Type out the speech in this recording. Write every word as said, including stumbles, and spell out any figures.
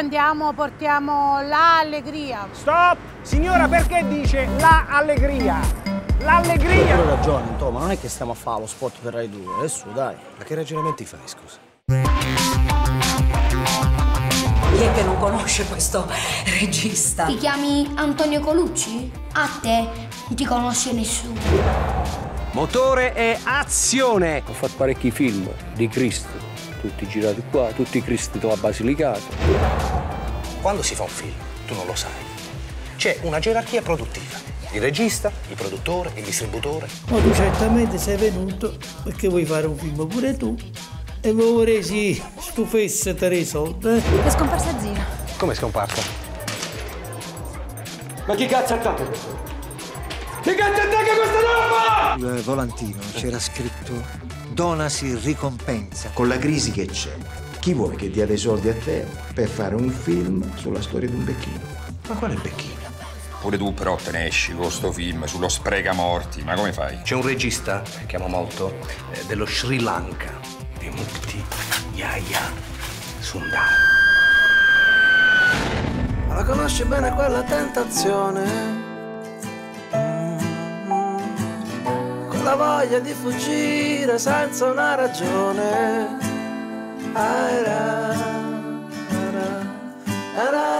andiamo, portiamo l'allegria. Stop! Signora, perché dice la allegria? L'allegria! Hai ragione, Antonio, ma non è che stiamo a fare lo spot per Rai due, adesso dai. Ma che ragionamenti fai, scusa? Chi è che non conosce questo regista? Ti chiami Antonio Colucci? A te non ti conosce nessuno. Motore e azione! Ho fatto parecchi film di Cristo, tutti girati qua, tutti Cristi a Basilicata. Quando si fa un film, tu non lo sai, c'è una gerarchia produttiva. Il regista, il produttore, il distributore. Ma tu certamente sei venuto perché vuoi fare un film pure tu e vorresti stufesse te i soldi. È scomparsa Zina. Come è scomparsa? Ma chi cazzo attacca questo? Chi cazzo attacca questa roba? Il volantino c'era scritto donasi ricompensa. Con la crisi che c'è, chi vuoi che dia dei soldi a te per fare un film sulla storia di un becchino? Ma quale becchino? Pure tu però te ne esci con sto film sullo spregamorti, ma come fai? C'è un regista che amo molto, eh, dello Sri Lanka, di Mukti Yahya Sundar. Ma la conosci bene quella tentazione? Quella voglia di fuggire senza una ragione. Ara, ara, ara.